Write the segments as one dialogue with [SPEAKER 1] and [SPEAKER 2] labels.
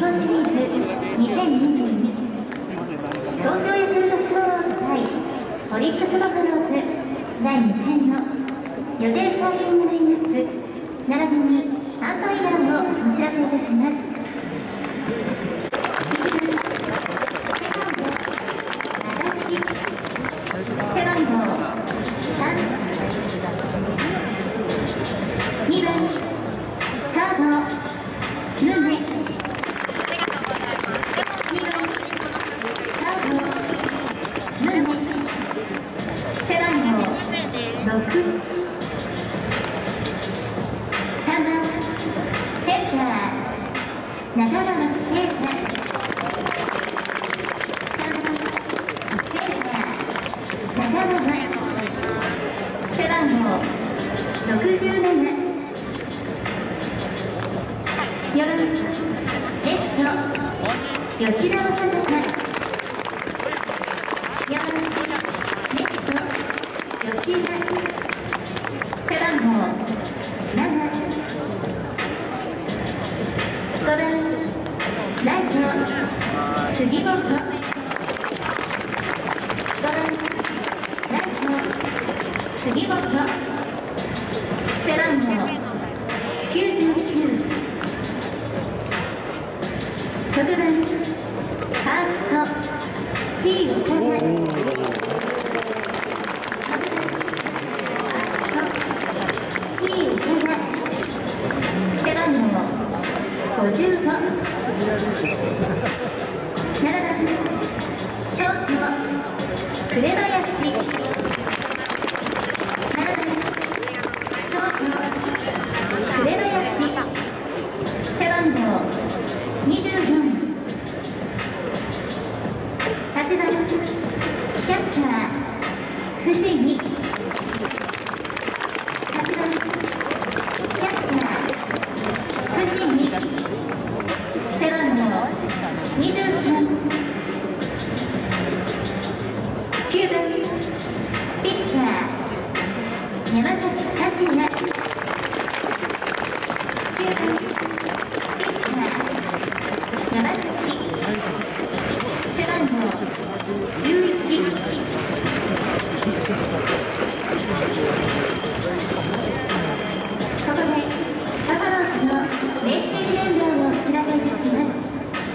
[SPEAKER 1] 本シリーズ2022東京ヤクルトスワローズ対オリックスバファローズ第2戦の予定スターティングラインナップ並びにアンパイアをお知らせいたします。背番号3、2番スタートムネ、背番号6、3番センター中川圭太、3番センター中川、背番号67、4番レフト吉田正尚、4番レフト吉田、背番号7、5番ライト杉本、5番ライト杉本、背番号99、6番ファースト T 岡田、背番号55、7番ショート紅林、7番ショート紅林、背番号24、8番キャッチャー伏見、8番キャッチャー伏見、背番号23、9番ピッチャー山崎幸也、9番ピッチャー山崎、背番号11、ここでバファローズのベンチ入りメンバーをお知らせいたします。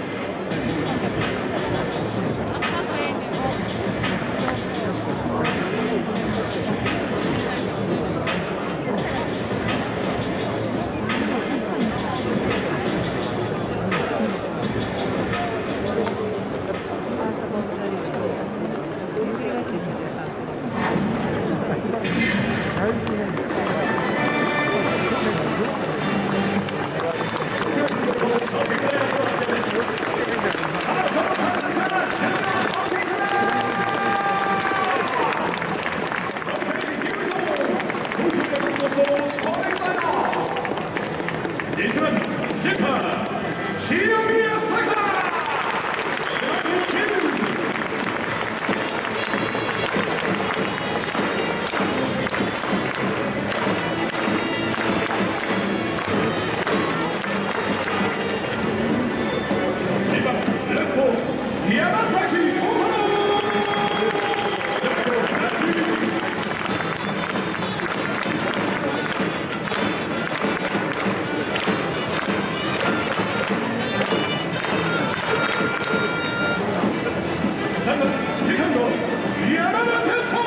[SPEAKER 2] 1番センター塩宮さか、2番レフト山崎幸太郎、3番セカンド山田哲人、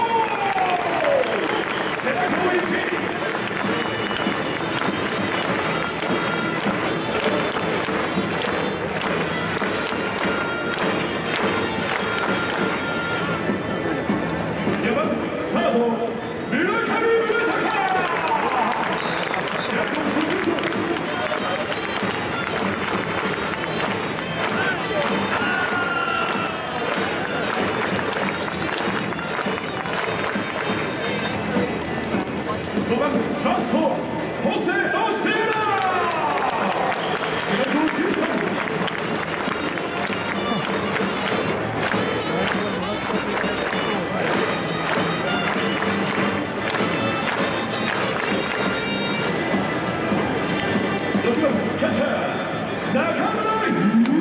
[SPEAKER 2] 背番号1、4番サード村上宗隆、5番ファーストホセ・オセラ、背番号13、6番キャッチャー中村悠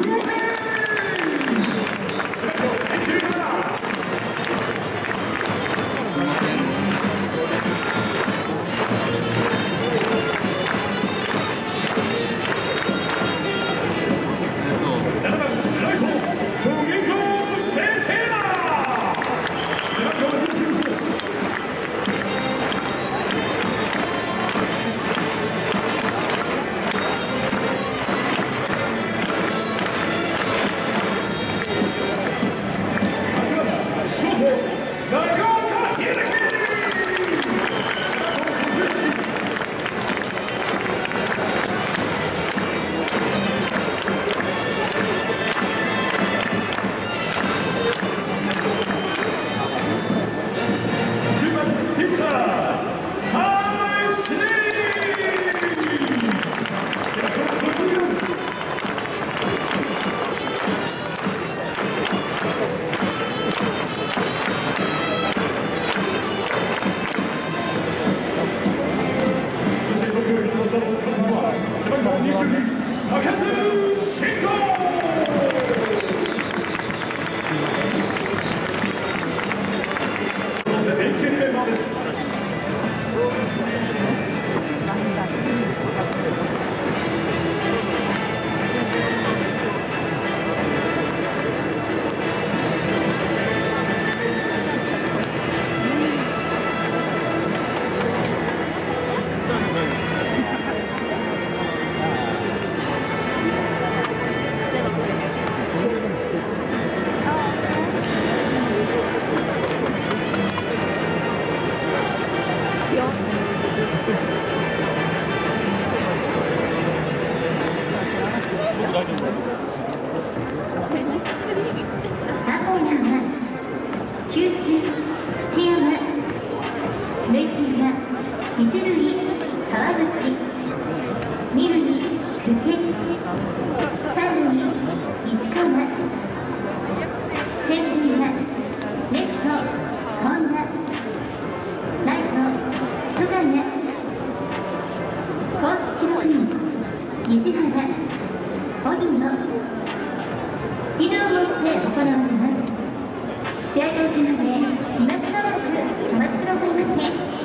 [SPEAKER 1] 土山、塁審は一塁川口、二塁久家、三塁市川、選手はレフト本田、ライト戸谷、公式記録員西原、荻野、以上をもって行われます。試合開始まで今しばらくお待ちくださいませ。